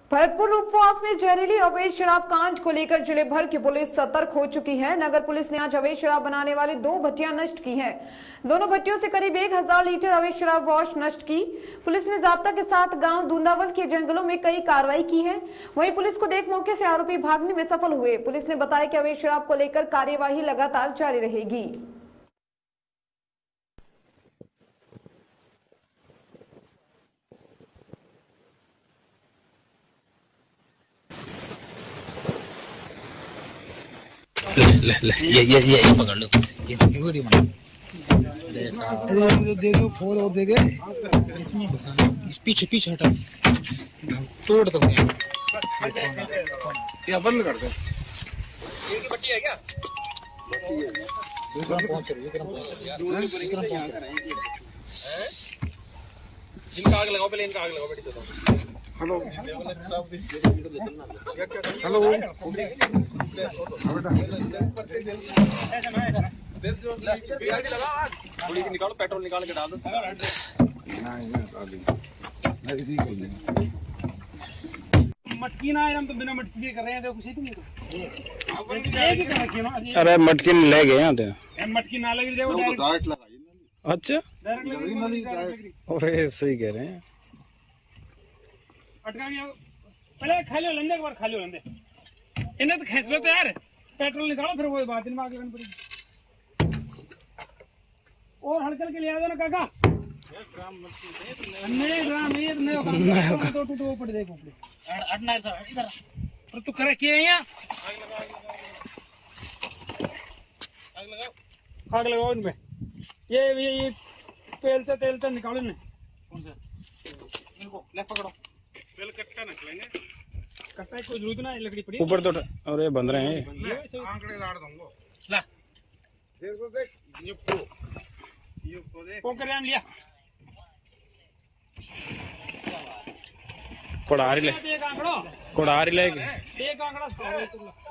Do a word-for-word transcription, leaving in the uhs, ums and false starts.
भरतपुर रूपवास में जहरीली अवैध शराब कांड को लेकर जिले भर की पुलिस सतर्क हो चुकी है। नगर पुलिस ने आज अवैध शराब बनाने वाली दो भट्टियां नष्ट की हैं। दोनों भट्टियों से करीब एक हजार लीटर अवैध शराब वॉश नष्ट की। पुलिस ने जाब्ता के साथ गांव दूंदावल के जंगलों में कई कार्रवाई की है। वहीं पुलिस को देख मौके से आरोपी भागने में सफल हुए। पुलिस ने बताया कि अवैध शराब को लेकर कार्यवाही लगातार जारी रहेगी। ले ले ले ये ये ये पकड़ लो, ये वीडियो बना। अरे साहब अरे दे दो, फोर और दे गए इसमें घुसाना, इस पीछे पीछे हटा, तोड़ दो क्या बंद कर दो। ये की बट्टी है क्या? बट्टी है, विक्रम पहुंच रही है, विक्रम पहुंच रही है, विक्रम पहुंच रहा है। इनका आग लगाओ, पहले इनका आग लगाओ बेटी। तो हेलो हेलो निकालो, पेट्रोल निकाल के डाल दो। मटकी ना हम तो बिना मटकी के कर रहे हैं। देखो कुछ नहीं तो अरे मटकी ले गए यहाँ थे, मटकी ना लगी देखो डायरेक्ट लगाई। अच्छा अरे सही कह रहे हैं। पहले खाली हो लेंदे, एक बार खाली हो लेंदे, इन्हें तो खींच लो तो यार, पेट्रोल निकालो फिर वो बात इनमें आगे करनी पड़ेगी। और हड़कल के ले आ जाना काका। नहीं ड्राम ये तो नहीं तो टूट वो पड़ देखो आठ नाइट से इधर पर तू करे क्या यहाँ आग लगाओ, आग लगाओ इनमें। ये ये ये तेल से तेल से निकालो इन्हें। कौन सा इनको ले पकड़ो, तेल कट्टा निकलेंगे, कट्टा कोई जरूरत ना, लकड़ी पड़ी ऊपर तो। अरे बंद रहे हैं, आंकड़े लाड़ दूंगा। ला देख तो देख ये को ये को देख को करे हम लिया कोड़ारी ले, एक आंकड़ो कोड़ारी ले, एक आंकड़ा